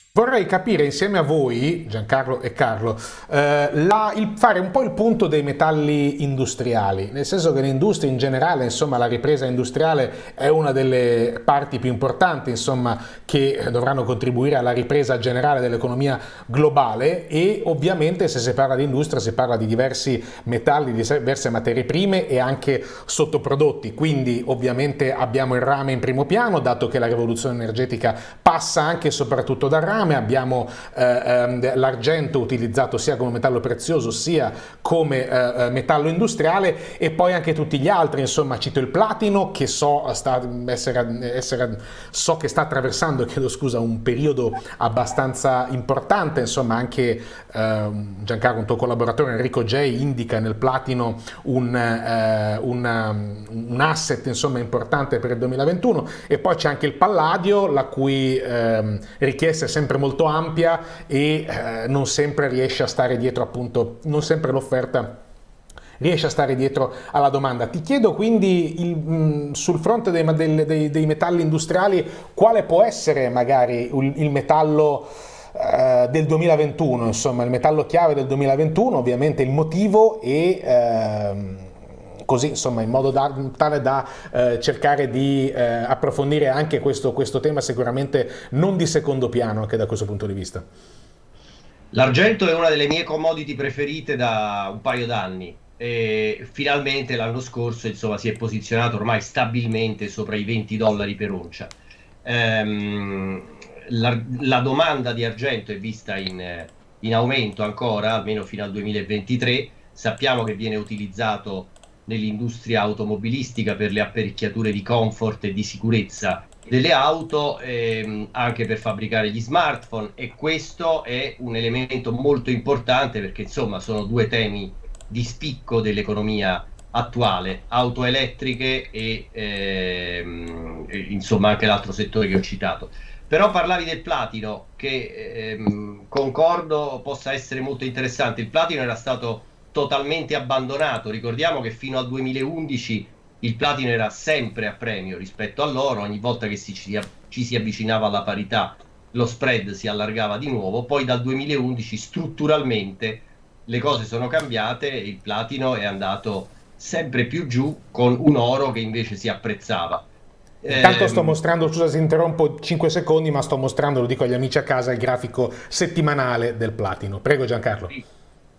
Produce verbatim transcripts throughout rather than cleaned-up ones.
Vorrei capire insieme a voi, Giancarlo e Carlo, eh, la- il- fare un po' il punto dei metalli industriali, nel senso che l'industria in generale, insomma, la ripresa industriale è una delle parti più importanti, insomma, che dovranno contribuire alla ripresa generale dell'economia globale e ovviamente se si parla di industria si parla di diversi metalli, di diverse materie prime e anche sottoprodotti, quindi ovviamente abbiamo il rame in primo piano, dato che la rivoluzione energetica passa anche e soprattutto dal rame. Abbiamo eh, ehm, l'argento utilizzato sia come metallo prezioso sia come eh, metallo industriale e poi anche tutti gli altri, insomma cito il platino che so, sta, essere, essere, so che sta attraversando, chiedo scusa, un periodo abbastanza importante, insomma anche eh, Giancarlo, un tuo collaboratore Enrico J indica nel platino un, eh, una, un asset insomma importante per il duemilaventuno e poi c'è anche il palladio la cui eh, richiesta è sempre molto ampia e eh, non sempre riesce a stare dietro, appunto, non sempre l'offerta riesce a stare dietro alla domanda. Ti chiedo quindi il, mh, sul fronte dei, dei, dei metalli industriali quale può essere magari il, il metallo eh, del duemilaventuno, insomma il metallo chiave del duemilaventuno, ovviamente il motivo e ehm, così insomma in modo da, tale da eh, cercare di eh, approfondire anche questo, questo tema sicuramente non di secondo piano anche da questo punto di vista. L'argento è una delle mie commodity preferite da un paio d'anni e finalmente l'anno scorso insomma, si è posizionato ormai stabilmente sopra i venti dollari per oncia. Ehm, la, la domanda di argento è vista in, in aumento ancora, almeno fino al duemilaventitré. Sappiamo che viene utilizzato nell'industria automobilistica per le apparecchiature di comfort e di sicurezza delle auto, ehm, anche per fabbricare gli smartphone, e questo è un elemento molto importante perché insomma sono due temi di spicco dell'economia attuale, auto elettriche e ehm, e, insomma anche l'altro settore che ho citato. Però parlavi del platino che ehm, concordo possa essere molto interessante. Il platino era stato totalmente abbandonato, ricordiamo che fino al duemilaundici il platino era sempre a premio rispetto all'oro, ogni volta che si, ci, ci si avvicinava alla parità lo spread si allargava di nuovo, poi dal duemilaundici strutturalmente le cose sono cambiate e il platino è andato sempre più giù con un oro che invece si apprezzava. Intanto sto Ehm, mostrando, scusa se interrompo cinque secondi, ma sto mostrando, lo dico agli amici a casa, il grafico settimanale del platino. Prego Giancarlo. e,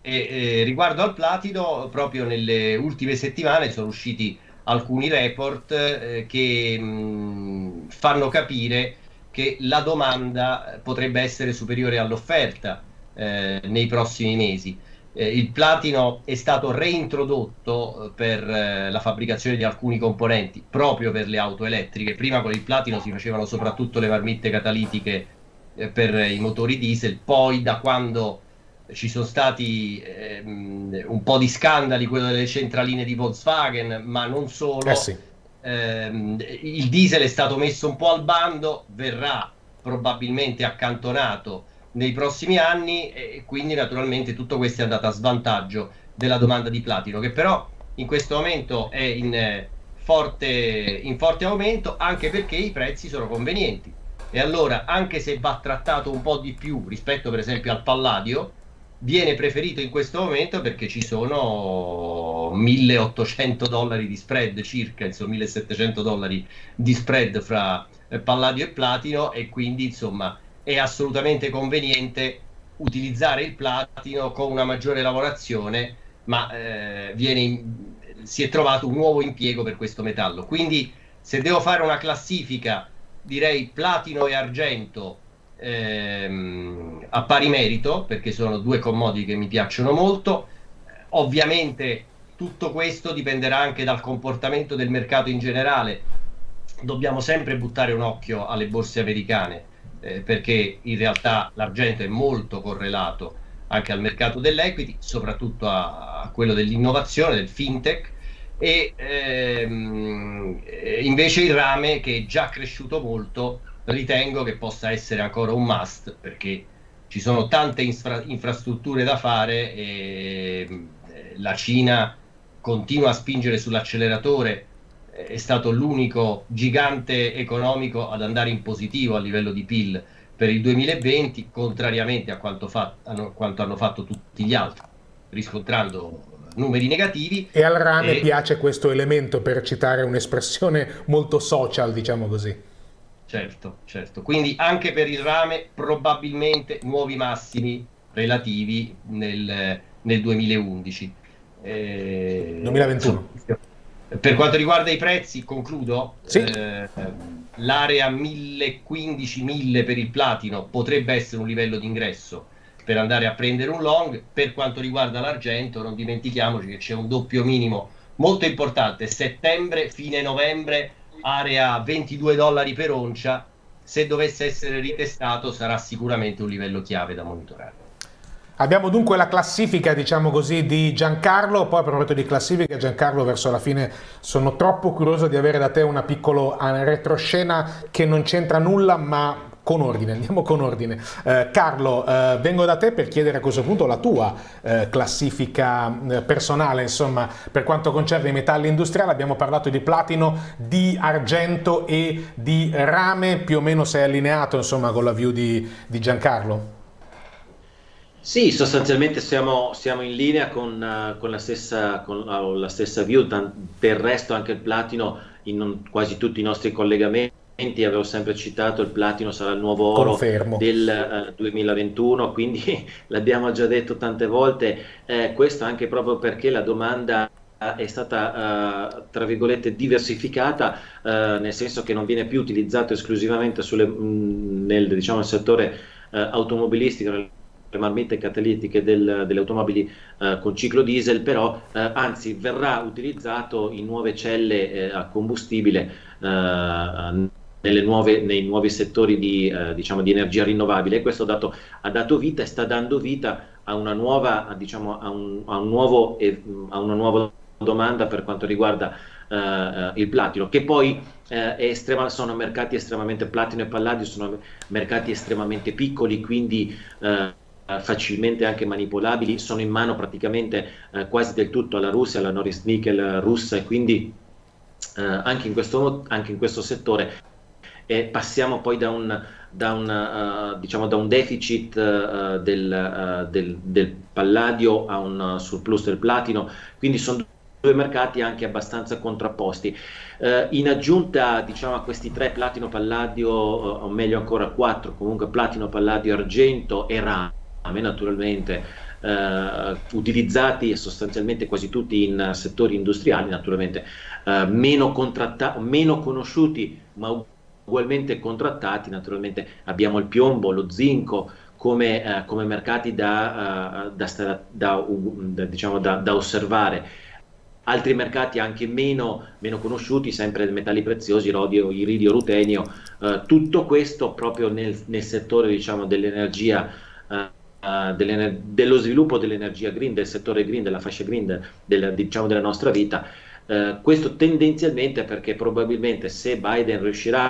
e riguardo al platino, proprio nelle ultime settimane sono usciti alcuni report eh, che mh, fanno capire che la domanda potrebbe essere superiore all'offerta eh, nei prossimi mesi. Eh, il platino è stato reintrodotto eh, per eh, la fabbricazione di alcuni componenti proprio per le auto elettriche. Prima con il platino si facevano soprattutto le marmitte catalitiche eh, per i motori diesel, poi da quando ci sono stati ehm, un po' di scandali, quello delle centraline di Volkswagen, ma non Eh solo. sì. Ehm, il diesel è stato messo un po' al bando, verrà probabilmente accantonato nei prossimi anni e quindi naturalmente tutto questo è andato a svantaggio della domanda di platino, che però in questo momento è in, eh, forte, in forte aumento, anche perché i prezzi sono convenienti. E allora, anche se va trattato un po' di più rispetto per esempio al palladio, viene preferito in questo momento perché ci sono milleottocento dollari di spread circa, insomma millesettecento dollari di spread fra eh, palladio e platino, e quindi insomma è assolutamente conveniente utilizzare il platino con una maggiore lavorazione, ma eh, viene in, si è trovato un nuovo impiego per questo metallo. Quindi se devo fare una classifica, direi platino e argento ehm, a pari merito, perché sono due commodity che mi piacciono molto. Ovviamente tutto questo dipenderà anche dal comportamento del mercato in generale. Dobbiamo sempre buttare un occhio alle borse americane, eh, perché in realtà l'argento è molto correlato anche al mercato dell'equity, soprattutto a, a quello dell'innovazione, del fintech, e ehm, invece il rame, che è già cresciuto molto, ritengo che possa essere ancora un must, perché ci sono tante infra infrastrutture da fare e la Cina continua a spingere sull'acceleratore, è stato l'unico gigante economico ad andare in positivo a livello di P I L per il duemilaventi, contrariamente a quanto, fa, hanno, quanto hanno fatto tutti gli altri, riscontrando numeri negativi. E al rame e... piace questo elemento, per citare un'espressione molto social, diciamo così. Certo, certo. Quindi anche per il rame probabilmente nuovi massimi relativi nel, nel duemilaundici. Eh, duemilaventuno. Per quanto riguarda i prezzi, concludo, sì. eh, l'area millequindici mille per il platino potrebbe essere un livello di ingresso per andare a prendere un long. Per quanto riguarda l'argento, non dimentichiamoci che c'è un doppio minimo molto importante, settembre, fine novembre, area ventidue dollari per oncia. Se dovesse essere ritestato sarà sicuramente un livello chiave da monitorare. Abbiamo dunque la classifica, diciamo così, di Giancarlo. Poi a proposito di classifica, Giancarlo, verso la fine sono troppo curioso di avere da te una piccola retroscena che non c'entra nulla, ma con ordine, andiamo con ordine. Eh, Carlo, eh, vengo da te per chiedere a questo punto la tua eh, classifica eh, personale, insomma, per quanto concerne i metalli industriali. Abbiamo parlato di platino, di argento e di rame, più o meno sei allineato, insomma, con la view di, di Giancarlo? Sì, sostanzialmente siamo, siamo in linea con, uh, con, la stessa, con uh, la stessa view. Del resto anche il platino, in quasi tutti i nostri collegamenti, avevo sempre citato il platino sarà il nuovo oro Confermo. del uh, duemilaventuno, quindi l'abbiamo già detto tante volte, eh, questo anche proprio perché la domanda è stata uh, tra virgolette diversificata, uh, nel senso che non viene più utilizzato esclusivamente sulle, mh, nel, diciamo, nel settore uh, automobilistico, le marmitte catalitiche del, delle automobili uh, con ciclo diesel, però uh, anzi verrà utilizzato in nuove celle uh, a combustibile uh, nelle nuove, nei nuovi settori di, uh, diciamo, di energia rinnovabile, e questo dato, ha dato vita e sta dando vita a una nuova, a, diciamo, a un, a un nuovo, eh, a una nuova domanda per quanto riguarda uh, uh, il platino, che poi uh, è estrema, sono mercati estremamente, platino e palladio sono mercati estremamente piccoli, quindi uh, facilmente anche manipolabili, sono in mano praticamente uh, quasi del tutto alla Russia, alla Norilsk Nickel russa, e quindi uh, anche, in questo, anche in questo settore eh, passiamo poi da un, da un, uh, diciamo da un deficit uh, del, uh, del, del palladio a un surplus del platino, quindi sono due mercati anche abbastanza contrapposti. Uh, in aggiunta, diciamo, a questi tre, platino, palladio, uh, o meglio ancora quattro, comunque platino, palladio, argento e rame, naturalmente, uh, utilizzati sostanzialmente quasi tutti in settori industriali, naturalmente uh, meno, meno conosciuti ma ugualmente contrattati. Naturalmente abbiamo il piombo, lo zinco come, uh, come mercati da, uh, da, da, da, da, diciamo, da, da osservare. Altri mercati anche meno, meno conosciuti, sempre metalli preziosi, rodio, iridio, rutenio, uh, tutto questo proprio nel, nel settore, diciamo, dell'energia, uh, uh, dell'ener dello sviluppo dell'energia green, del settore green, della fascia green, del, diciamo, della nostra vita. Uh, questo tendenzialmente perché probabilmente se Biden riuscirà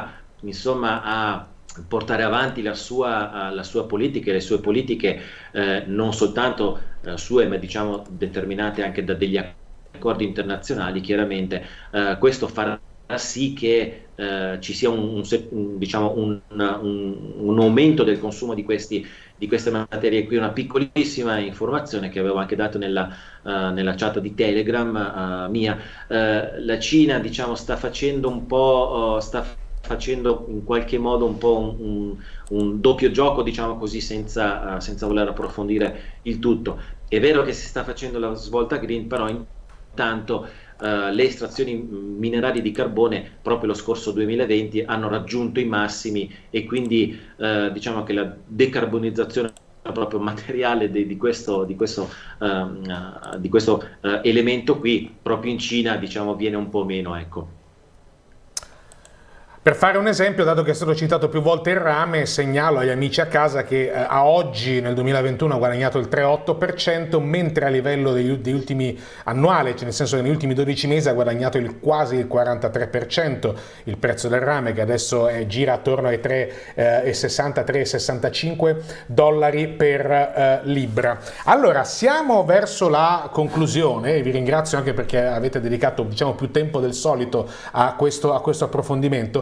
insomma a portare avanti la sua, uh, la sua politica e le sue politiche, uh, non soltanto uh, sue, ma diciamo determinate anche da degli accordi internazionali, chiaramente uh, questo farà sì che uh, ci sia un, un, diciamo un, un, un aumento del consumo di, questi, di queste materie. Qui una piccolissima informazione che avevo anche dato nella, uh, nella chat di Telegram uh, mia. Uh, la Cina, diciamo, sta facendo un po', uh, sta facendo in qualche modo un po' un, un, un doppio gioco, diciamo così, senza, uh, senza voler approfondire il tutto. È vero che si sta facendo la svolta green, però intanto uh, le estrazioni minerarie di carbone proprio lo scorso duemilaventi hanno raggiunto i massimi, e quindi uh, diciamo che la decarbonizzazione proprio materiale di, di questo, di questo, uh, uh, di questo uh, elemento qui proprio in Cina, diciamo, viene un po' meno, ecco. Per fare un esempio, dato che è stato citato più volte il rame, segnalo agli amici a casa che eh, a oggi nel duemilaventuno ha guadagnato il tre virgola otto per cento, mentre a livello degli, degli ultimi annuali, cioè nel senso che negli ultimi dodici mesi ha guadagnato il, quasi il quarantatré per cento il prezzo del rame, che adesso eh, gira attorno ai tre virgola sessanta, tre virgola sessantacinque dollari per eh, libra. Allora, siamo verso la conclusione, e vi ringrazio anche perché avete dedicato, diciamo, più tempo del solito a questo, a questo approfondimento.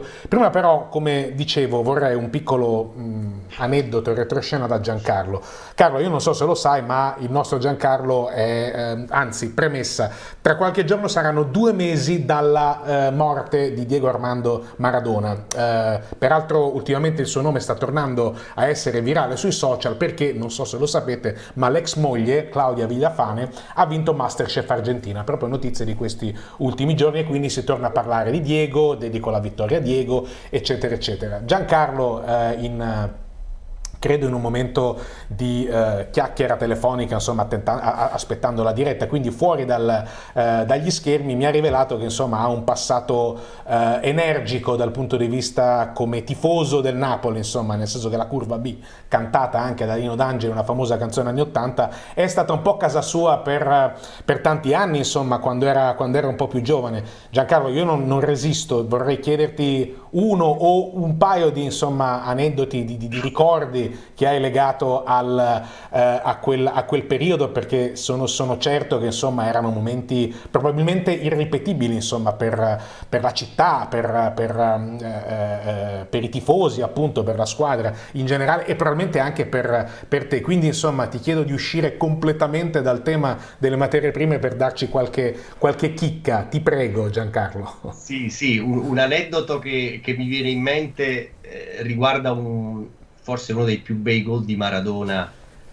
Prima però, come dicevo, vorrei un piccolo mh, aneddoto in retroscena da Giancarlo. Carlo, io non so se lo sai, ma il nostro Giancarlo è, eh, anzi, premessa, tra qualche giorno saranno due mesi dalla eh, morte di Diego Armando Maradona. Eh, peraltro ultimamente il suo nome sta tornando a essere virale sui social perché, non so se lo sapete, ma l'ex moglie, Claudia Villafane, ha vinto Masterchef Argentina, proprio notizie di questi ultimi giorni, e quindi si torna a parlare di Diego, dedico la vittoria a Diego, eccetera, eccetera. Giancarlo, eh, in... credo in un momento di eh, chiacchiera telefonica, insomma, aspettando la diretta, quindi fuori dal, eh, dagli schermi, mi ha rivelato che insomma ha un passato eh, energico dal punto di vista come tifoso del Napoli, insomma, nel senso che la curva B, cantata anche da Nino D'Angelo, una famosa canzone anni ottanta, è stata un po' casa sua per, per tanti anni, insomma, quando era, quando era un po' più giovane. Giancarlo, io non, non resisto, vorrei chiederti uno o un paio di, insomma, aneddoti, di, di, di ricordi che hai legato al, eh, a, quel, a quel periodo, perché sono, sono certo che insomma erano momenti probabilmente irripetibili, insomma, per, per la città, per, per, eh, eh, per i tifosi, appunto, per la squadra in generale e probabilmente anche per, per te. Quindi insomma ti chiedo di uscire completamente dal tema delle materie prime per darci qualche, qualche chicca, ti prego, Giancarlo. Sì, sì, un, un aneddoto che, che mi viene in mente eh, riguarda un forse uno dei più bei gol di Maradona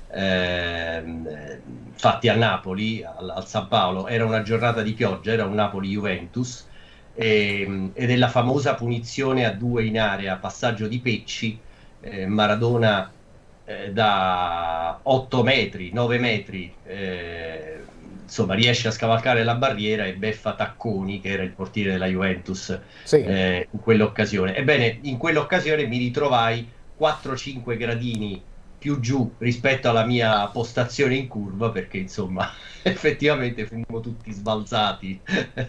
ehm, fatti a Napoli, al, al San Paolo. Era una giornata di pioggia, era un Napoli-Juventus, e, ed è la famosa punizione a due in area, passaggio di Pecci, eh, Maradona eh, da otto metri, nove metri, eh, insomma riesce a scavalcare la barriera e beffa Tacconi, che era il portiere della Juventus, sì. eh, in quell'occasione. Ebbene, in quell'occasione mi ritrovai quattro cinque gradini più giù rispetto alla mia postazione in curva, perché insomma effettivamente fummo tutti sbalzati.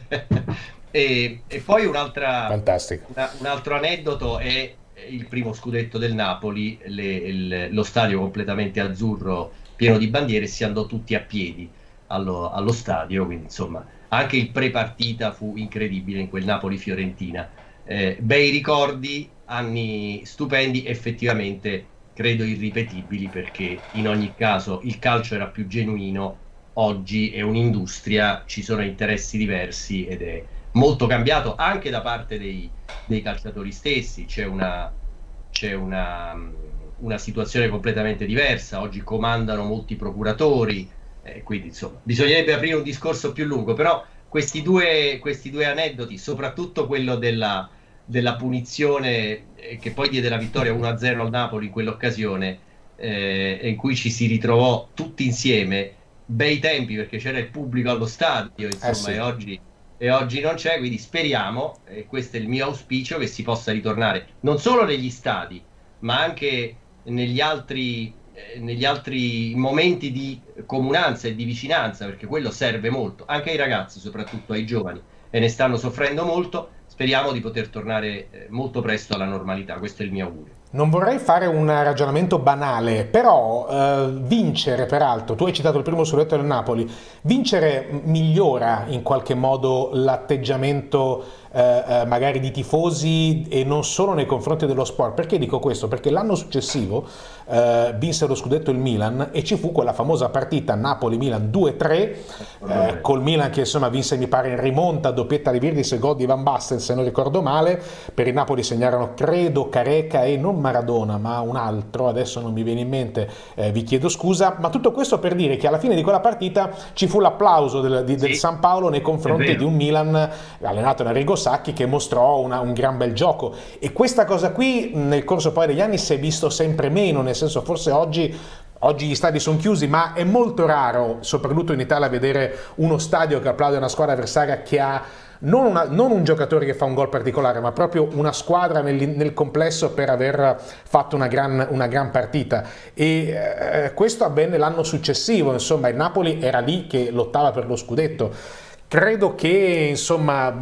e, e poi un'altra una, un altro aneddoto è il primo scudetto del Napoli, le, il, lo stadio completamente azzurro pieno di bandiere, e si andò tutti a piedi allo, allo stadio, quindi insomma anche il pre-partita fu incredibile in quel Napoli-Fiorentina. Eh, bei ricordi, anni stupendi, effettivamente credo irripetibili, perché in ogni caso il calcio era più genuino. Oggi è un'industria, ci sono interessi diversi ed è molto cambiato anche da parte dei, dei calciatori stessi. C'è una, c'è una, una situazione completamente diversa. Oggi comandano molti procuratori, eh, quindi insomma bisognerebbe aprire un discorso più lungo, però questi due, questi due aneddoti, soprattutto quello della della punizione eh, che poi diede la vittoria uno a zero al Napoli in quell'occasione, eh, in cui ci si ritrovò tutti insieme, bei tempi, perché c'era il pubblico allo stadio, insomma, eh sì. e, oggi, e oggi non c'è, quindi speriamo, e questo è il mio auspicio, che si possa ritornare non solo negli stadi, ma anche negli altri, eh, negli altri momenti di comunanza e di vicinanza, perché quello serve molto, anche ai ragazzi, soprattutto ai giovani, e ne stanno soffrendo molto. Speriamo di poter tornare molto presto alla normalità, questo è il mio augurio. Non vorrei fare un ragionamento banale, però eh, vincere, peraltro, tu hai citato il primo scudetto del Napoli, vincere migliora in qualche modo l'atteggiamento eh, eh, magari di tifosi e non solo nei confronti dello sport. Perché dico questo? Perché l'anno successivo eh, vinse lo scudetto il Milan e ci fu quella famosa partita Napoli-Milan due tre, eh, col Milan che insomma vinse, mi pare, in rimonta, doppietta di Virdis e gol di Van Basten, se non ricordo male. Per il Napoli segnarono, credo, Careca e non Maradona ma un altro, adesso non mi viene in mente, eh, vi chiedo scusa, ma tutto questo per dire che alla fine di quella partita ci fu l'applauso del, di, del sì, San Paolo nei confronti di un Milan allenato da Arrigo Sacchi, che mostrò una, un gran bel gioco, e questa cosa qui nel corso poi degli anni si è visto sempre meno, nel senso, forse oggi Oggi gli stadi sono chiusi, ma è molto raro, soprattutto in Italia, vedere uno stadio che applaude una squadra avversaria che ha non, una, non un giocatore che fa un gol particolare, ma proprio una squadra nel, nel complesso per aver fatto una gran, una gran partita. E eh, questo avvenne l'anno successivo, insomma, il Napoli era lì che lottava per lo scudetto. Credo che insomma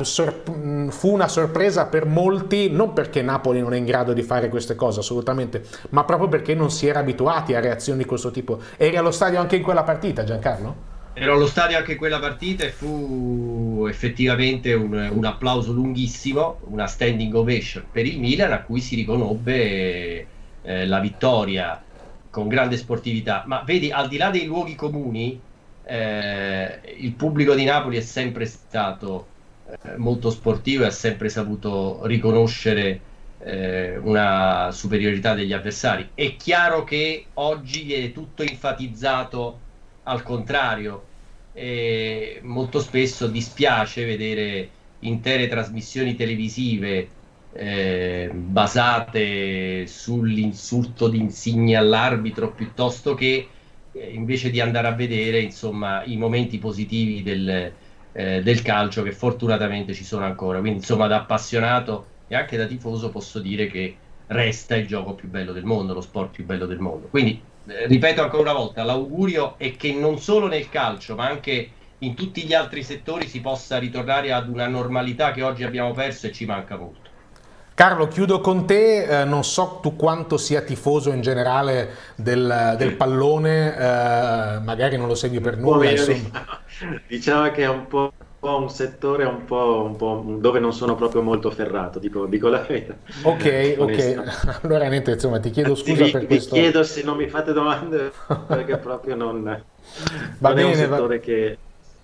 fu una sorpresa per molti, non perché Napoli non è in grado di fare queste cose, assolutamente, ma proprio perché non si era abituati a reazioni di questo tipo. Eri allo stadio anche in quella partita, Giancarlo? Ero allo stadio anche quella partita e fu effettivamente un, un applauso lunghissimo, una standing ovation per il Milan, a cui si riconobbe eh, la vittoria con grande sportività. Ma vedi, al di là dei luoghi comuni, eh, il pubblico di Napoli è sempre stato eh, molto sportivo e ha sempre saputo riconoscere eh, una superiorità degli avversari. È chiaro che oggi viene tutto enfatizzato al contrario, e molto spesso dispiace vedere intere trasmissioni televisive eh, basate sull'insulto di Insigne all'arbitro, piuttosto che eh, invece di andare a vedere insomma i momenti positivi del, eh, del calcio, che fortunatamente ci sono ancora. Quindi insomma, da appassionato e anche da tifoso posso dire che resta il gioco più bello del mondo, lo sport più bello del mondo. Quindi ripeto ancora una volta, l'augurio è che non solo nel calcio, ma anche in tutti gli altri settori si possa ritornare ad una normalità che oggi abbiamo perso e ci manca molto. Carlo, chiudo con te, eh, non so tu quanto sia tifoso in generale del, del pallone, eh, magari non lo segui per nulla. Insomma. Diciamo che è un po' un settore un po', un po' dove non sono proprio molto ferrato, dico, dico la verità. Ok, ok, allora niente, insomma ti chiedo scusa vi, per vi questo. Vi chiedo se non mi fate domande, perché proprio non, va non bene, è un settore va... che...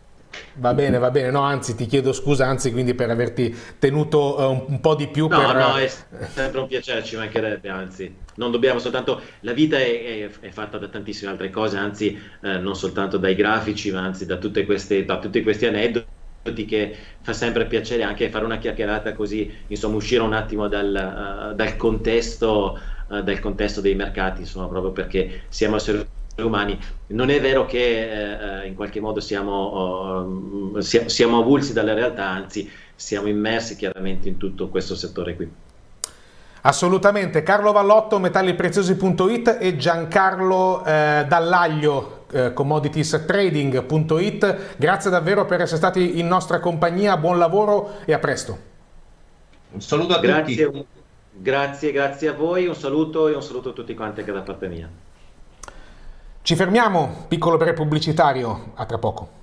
Va bene, va bene, no, anzi ti chiedo scusa, anzi quindi per averti tenuto uh, un, un po' di più. No, per... no, è sempre un piacere, ci mancherebbe, anzi, non dobbiamo soltanto, la vita è, è, è fatta da tantissime altre cose, anzi eh, non soltanto dai grafici, ma anzi da, tutte queste, da tutti questi aneddoti, che fa sempre piacere anche fare una chiacchierata così, insomma uscire un attimo dal, uh, dal contesto uh, dal contesto dei mercati, insomma, proprio perché siamo esseri umani. Non è vero che eh, in qualche modo siamo, uh, siamo avulsi dalle realtà, anzi siamo immersi chiaramente in tutto questo settore qui. Assolutamente. Carlo Vallotto, metallipreziosi punto it e Giancarlo eh, Dallaglio, eh, commodities trading punto it. Grazie davvero per essere stati in nostra compagnia, buon lavoro e a presto. Un saluto a grazie, tutti. Grazie, grazie a voi, un saluto e un saluto a tutti quanti anche da parte mia. Ci fermiamo, piccolo break pubblicitario, a tra poco.